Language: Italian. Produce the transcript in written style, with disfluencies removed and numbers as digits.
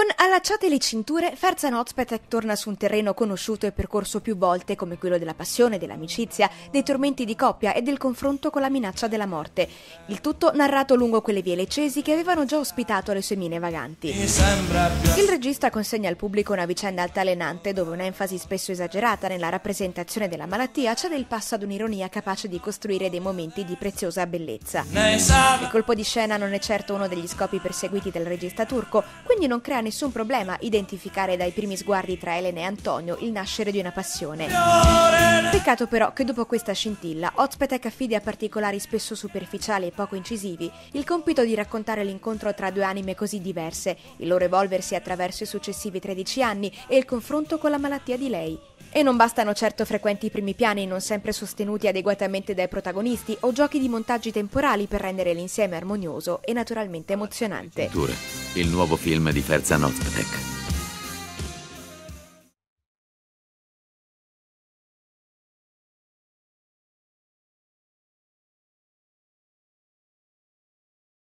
Allacciate le cinture, Ferzan Özpetek torna su un terreno conosciuto e percorso più volte come quello della passione, dell'amicizia, dei tormenti di coppia e del confronto con la minaccia della morte. Il tutto narrato lungo quelle vie leccesi che avevano già ospitato le sue mine vaganti. Il regista consegna al pubblico una vicenda altalenante dove un'enfasi spesso esagerata nella rappresentazione della malattia cede il passo ad un'ironia capace di costruire dei momenti di preziosa bellezza. Il colpo di scena non è certo uno degli scopi perseguiti dal regista turco, quindi non crea nessun problema identificare dai primi sguardi tra Elena e Antonio il nascere di una passione. Peccato però che dopo questa scintilla Özpetek affidi a particolari spesso superficiali e poco incisivi il compito di raccontare l'incontro tra due anime così diverse, il loro evolversi attraverso i successivi 13 anni e il confronto con la malattia di lei. E non bastano certo frequenti primi piani non sempre sostenuti adeguatamente dai protagonisti o giochi di montaggi temporali per rendere l'insieme armonioso e naturalmente emozionante. Il nuovo film di Ferzan Özpetek.